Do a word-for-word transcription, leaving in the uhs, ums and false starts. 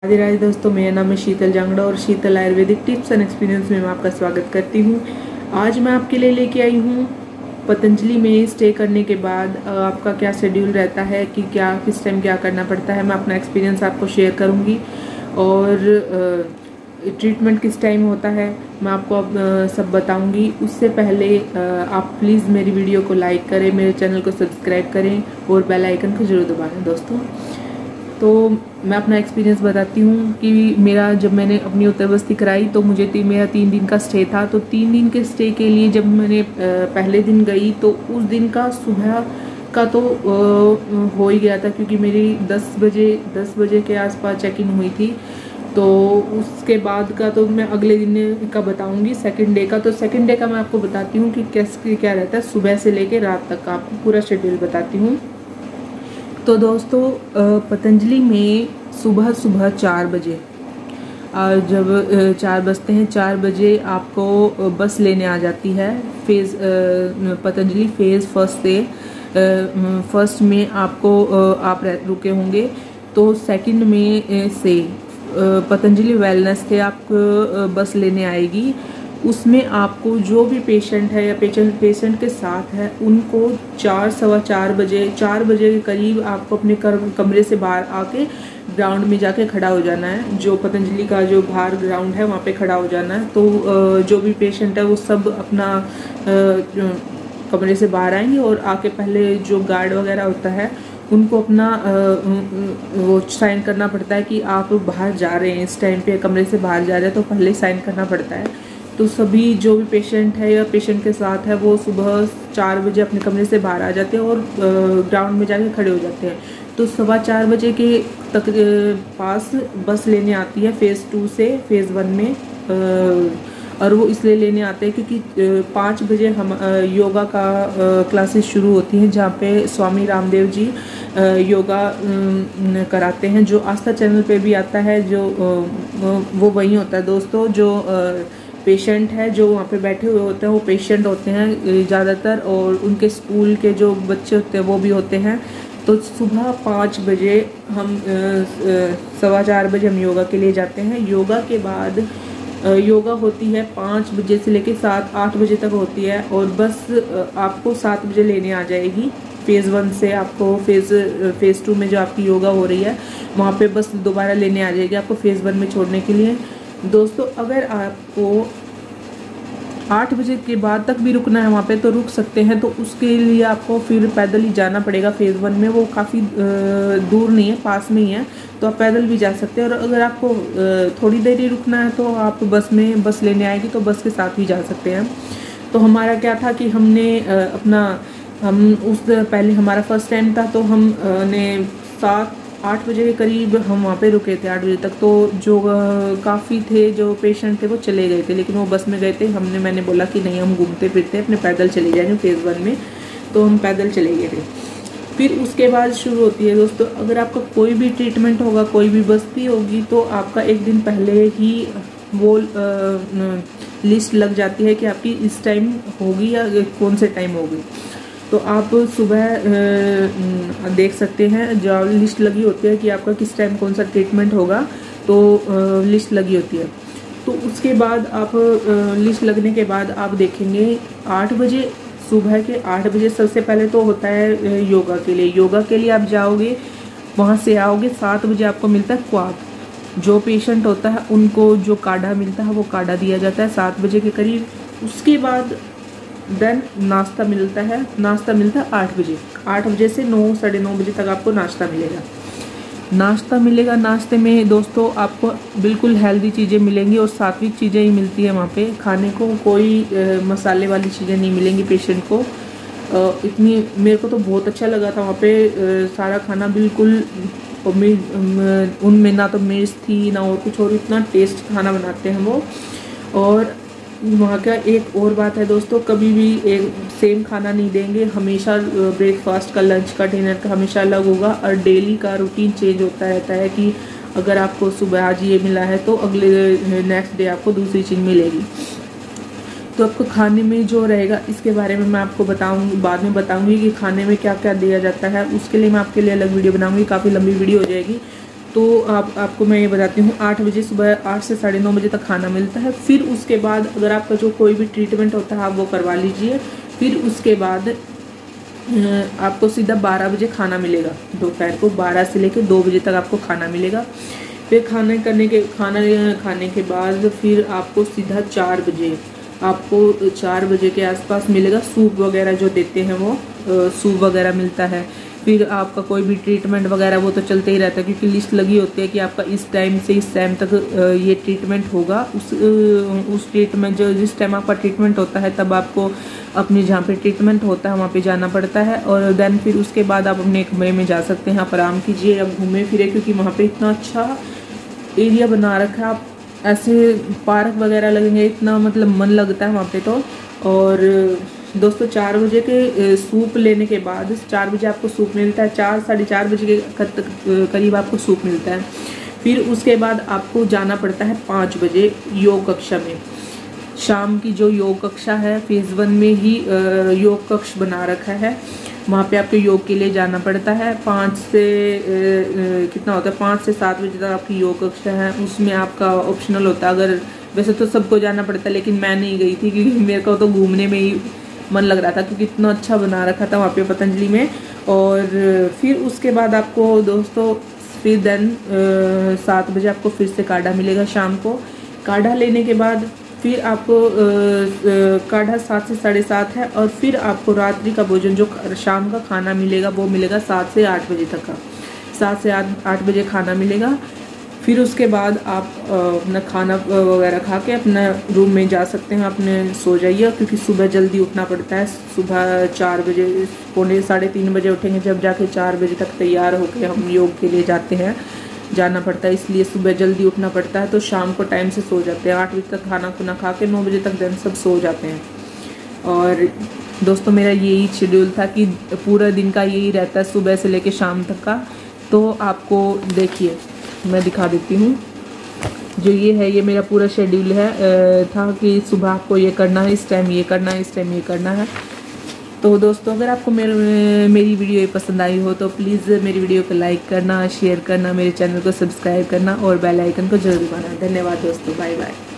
राधे राधे दोस्तों, मेरा नाम है शीतल जांगड़ा और Sheetal ayurvedic tips and experience में मैं आपका स्वागत करती हूँ। आज मैं आपके लिए लेके आई हूँ पतंजलि में स्टे करने के बाद आपका क्या शेड्यूल रहता है कि क्या किस टाइम क्या करना पड़ता है। मैं अपना एक्सपीरियंस आपको शेयर करूँगी और ट्रीटमेंट किस टाइम होता है मैं आपको अब सब बताऊंगी। उससे पहले आप प्लीज़ मेरी वीडियो को लाइक करें, मेरे चैनल को सब्सक्राइब करें और बेल आइकन को जरूर दबाएं दोस्तों। तो मैं अपना एक्सपीरियंस बताती हूँ कि मेरा जब मैंने अपनी उत्तर बस्ती कराई तो मुझे ती, मेरा तीन दिन का स्टे था। तो तीन दिन के स्टे के लिए जब मैंने पहले दिन गई तो उस दिन का सुबह का तो हो ही गया था, क्योंकि मेरी दस बजे दस बजे के आसपास चेक इन हुई थी। तो उसके बाद का तो मैं अगले दिन का बताऊंगी, सेकंड डे का। तो सेकंड डे का मैं आपको बताती हूँ कि कैसे क्या रहता है, सुबह से लेके रात तक का आपको पूरा शेड्यूल बताती हूँ। तो दोस्तों पतंजलि में सुबह सुबह चार बजे जब चार बजते हैं, चार बजे आपको बस लेने आ जाती है। फेज़ पतंजलि फेज़ फर्स्ट से फर्स्ट में आपको आप रुके होंगे, तो सेकंड में से पतंजलि वेलनेस से आपको बस लेने आएगी। उसमें आपको जो भी पेशेंट है या पेशेंट पेशेंट के साथ है उनको चार सवा चार बजे चार बजे के करीब आपको अपने कमरे से बाहर आके ग्राउंड में जाके खड़ा हो जाना है। जो पतंजलि का जो बाहर ग्राउंड है वहाँ पे खड़ा हो जाना है। तो जो भी पेशेंट है वो सब अपना कमरे से बाहर आएंगे और आके पहले जो गार्ड वगैरह होता है उनको अपना वो साइन करना पड़ता है कि आप बाहर जा रहे हैं, इस टाइम पे कमरे से बाहर जा रहे हैं, तो पहले साइन करना पड़ता है। तो सभी जो भी पेशेंट है या पेशेंट के साथ है वो सुबह चार बजे अपने कमरे से बाहर आ जाते हैं और ग्राउंड में जाके खड़े हो जाते हैं। तो सवा चार बजे के तक पास बस लेने आती है फेज़ टू से फेज़ वन में। और वो इसलिए लेने आते हैं क्योंकि पाँच बजे हम योगा का क्लासेस शुरू होती हैं, जहाँ पे स्वामी रामदेव जी योगा कराते हैं, जो आस्था चैनल पे भी आता है। जो वो वही होता है दोस्तों, जो पेशेंट है जो वहाँ पे बैठे हुए होते हैं वो पेशेंट होते हैं ज़्यादातर, और उनके स्कूल के जो बच्चे होते हैं वो भी होते हैं। तो सुबह पाँच बजे हम सवा चार बजे हम योगा के लिए जाते हैं। योगा के बाद योगा होती है पाँच बजे से लेके सात आठ बजे तक होती है, और बस आपको सात बजे लेने आ जाएगी। फेज़ वन से आपको फेज़ फेज़ टू में जो आपकी योगा हो रही है वहाँ पे बस दोबारा लेने आ जाएगी आपको फेज़ वन में छोड़ने के लिए। दोस्तों अगर आपको आठ बजे के बाद तक भी रुकना है वहाँ पे तो रुक सकते हैं। तो उसके लिए आपको फिर पैदल ही जाना पड़ेगा फेज़ वन में। वो काफ़ी दूर नहीं है, पास में ही है, तो आप पैदल भी जा सकते हैं। और अगर आपको थोड़ी देर ही रुकना है तो आप बस में बस लेने आएगी तो बस के साथ भी जा सकते हैं। तो हमारा क्या था कि हमने अपना हम उस पहले हमारा फर्स्ट टाइम था, तो हमने सात आठ बजे के करीब हम वहाँ पे रुके थे, आठ बजे तक। तो जो काफ़ी थे जो पेशेंट थे वो चले गए थे, लेकिन वो बस में गए थे। हमने मैंने बोला कि नहीं, हम घूमते फिरते अपने पैदल चले जाएंगे फेज़ वन में, तो हम पैदल चले गए थे। फिर उसके बाद शुरू होती है दोस्तों, अगर आपका कोई भी ट्रीटमेंट होगा, कोई भी बस्ती होगी, तो आपका एक दिन पहले ही वो लिस्ट लग जाती है कि आपकी इस टाइम होगी या कौन से टाइम होगी। तो आप सुबह देख सकते हैं जो लिस्ट लगी होती है कि आपका किस टाइम कौन सा ट्रीटमेंट होगा, तो लिस्ट लगी होती है। तो उसके बाद आप लिस्ट लगने के बाद आप देखेंगे आठ बजे सुबह के आठ बजे सबसे पहले तो होता है योगा के लिए। योगा के लिए आप जाओगे, वहाँ से आओगे, सात बजे आपको मिलता है क्वाथ। जो पेशेंट होता है उनको जो काढ़ा मिलता है वो काढ़ा दिया जाता है सात बजे के करीब। उसके बाद देन नाश्ता मिलता है, नाश्ता मिलता है आठ बजे आठ बजे से नौ साढ़े नौ बजे तक आपको नाश्ता मिलेगा नाश्ता मिलेगा नाश्ते में दोस्तों आपको बिल्कुल हेल्दी चीज़ें मिलेंगी और सात्विक चीज़ें ही मिलती है वहाँ पे खाने को। कोई आ, मसाले वाली चीज़ें नहीं मिलेंगी पेशेंट को। आ, इतनी मेरे को तो बहुत अच्छा लगा था वहाँ पे। आ, सारा खाना बिल्कुल उनमें ना तो मिर्च थी ना और कुछ, और इतना टेस्ट खाना बनाते हैं वो। और वहाँ का एक और बात है दोस्तों, कभी भी एक सेम खाना नहीं देंगे, हमेशा ब्रेकफास्ट का, लंच का, डिनर का हमेशा अलग होगा। और डेली का रूटीन चेंज होता रहता है कि अगर आपको सुबह आज ये मिला है तो अगले नेक्स्ट डे आपको दूसरी चीज़ मिलेगी। तो आपको खाने में जो रहेगा इसके बारे में मैं आपको बताऊंगी, बाद में बताऊंगी कि खाने में क्या क्या दिया जाता है। उसके लिए मैं आपके लिए अलग वीडियो बनाऊंगी, काफ़ी लंबी वीडियो हो जाएगी। तो आप आपको मैं ये बताती हूँ, आठ बजे सुबह आठ से साढ़े नौ बजे तक खाना मिलता है। फिर उसके बाद अगर आपका जो कोई भी ट्रीटमेंट होता है आप वो करवा लीजिए। फिर उसके बाद आपको सीधा बारह बजे खाना मिलेगा, दोपहर को बारह से लेकर दो बजे तक आपको खाना मिलेगा। फिर खाने करने के खाना खाने के बाद फिर आपको सीधा चार बजे आपको चार बजे के आसपास मिलेगा सूप वगैरह जो देते हैं, वो सूप वगैरह मिलता है। फिर आपका कोई भी ट्रीटमेंट वगैरह वो तो चलते ही रहता है, क्योंकि लिस्ट लगी होती है कि आपका इस टाइम से इस टाइम तक ये ट्रीटमेंट होगा। उस उस ट्रीटमेंट जो जिस टाइम आपका ट्रीटमेंट होता है तब आपको अपने जहाँ पे ट्रीटमेंट होता है वहाँ पे जाना पड़ता है। और देन फिर उसके बाद आप अपने कमरे में जा सकते हैं, आप आराम कीजिए, अब घूमे फिरे, क्योंकि वहाँ पे इतना अच्छा एरिया बना रखा है। आप ऐसे पार्क वगैरह लगेंगे, इतना मतलब मन लगता है वहाँ पे तो। और दोस्तों चार बजे के सूप लेने के बाद, चार बजे आपको सूप मिलता है, चार साढ़े चार बजे के करीब आपको सूप मिलता है। फिर उसके बाद आपको जाना पड़ता है पाँच बजे योग कक्षा में। शाम की जो योग कक्षा है फेज़ वन में ही योग कक्ष बना रखा है, वहाँ पे आपको योग के लिए जाना पड़ता है। पाँच से कितना होता है, पाँच से सात बजे तक आपकी योग कक्षा है। उसमें आपका ऑप्शनल होता है, अगर वैसे तो सबको जाना पड़ता है, लेकिन मैं नहीं गई थी क्योंकि मेरे को तो घूमने में ही मन लग रहा था, क्योंकि इतना अच्छा बना रखा था वहाँ पे पतंजलि में। और फिर उसके बाद आपको दोस्तों फिर देन सात बजे आपको फिर से काढ़ा मिलेगा शाम को। काढ़ा लेने के बाद फिर आपको काढ़ा सात से साढ़े सात है, और फिर आपको रात्रि का भोजन जो शाम का खाना मिलेगा वो मिलेगा सात से आठ बजे तक का। सात से आठ आठ बजे खाना मिलेगा। फिर उसके बाद आप अपना खाना वगैरह खा के अपना रूम में जा सकते हैं, अपने सो जाइए, क्योंकि सुबह जल्दी उठना पड़ता है। सुबह चार बजे पौने साढ़े तीन बजे उठेंगे, जब जाके चार बजे तक तैयार होकर हम योग के लिए जाते हैं, जाना पड़ता है, इसलिए सुबह जल्दी उठना पड़ता है। तो शाम को टाइम से सो जाते हैं, आठ बजे तक खाना खुना खा के नौ बजे तक दिन सब सो जाते हैं। और दोस्तों मेरा यही शेड्यूल था कि पूरा दिन का यही रहता है, सुबह से लेकर शाम तक का। तो आपको देखिए मैं दिखा देती हूँ, जो ये है ये मेरा पूरा शेड्यूल है था कि सुबह आपको ये करना है, इस टाइम ये करना है, इस टाइम ये करना है। तो दोस्तों अगर आपको मेरे मेरी वीडियो ये पसंद आई हो तो प्लीज़ मेरी वीडियो को लाइक करना, शेयर करना, मेरे चैनल को सब्सक्राइब करना और बेल आइकन को जरूर दबाना। धन्यवाद दोस्तों, बाय बाय।